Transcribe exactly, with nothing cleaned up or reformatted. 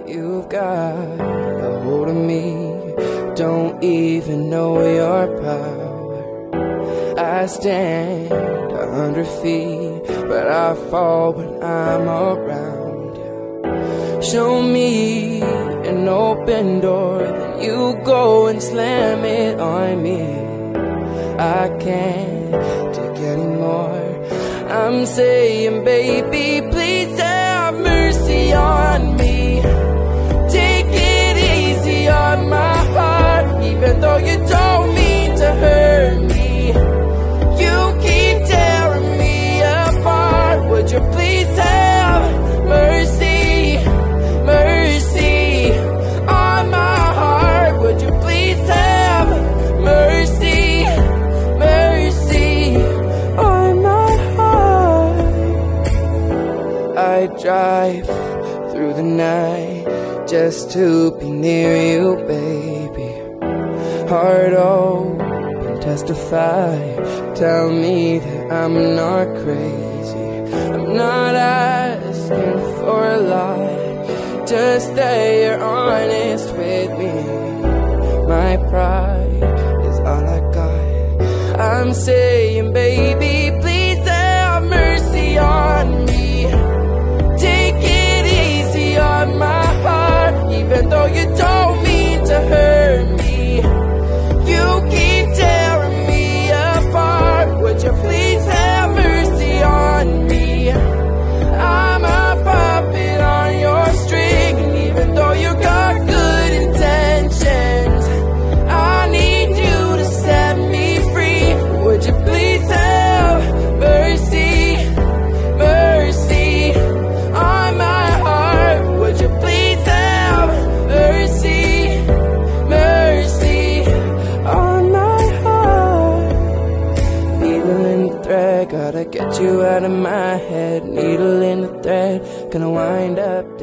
You've got a hold of me, don't even know your power. I stand a hundred feet, but I fall when I'm around you. Show me an open door, then you go and slam it on me. I can't take anymore. I'm saying, baby, please have mercy on me. Take it easy on my heart, even though you don't mean to hurt me. You keep tearing me apart. Would you please have mercy, mercy on my heart? Would you please have mercy, mercy on my heart? I drive through the night just to be near you, baby. Heart open, testify. Tell me that I'm not crazy. I'm not asking for a lot, just that you're honest with me. My pride is all I got. I'm saying, baby, please have mercy on me. Take it easy on my heart, even though you don't mean to hurt me. You keep tearing me apart. Would you please have mercy on me? I'm a puppet on your string, and even though you got good intentions, I need you to set me free. Would you please have mercy, mercy on my heart? Would you please have mercy, mercy on my heart? Needle in the thread, gotta get you out of my head. Needle in the thread, gonna wind up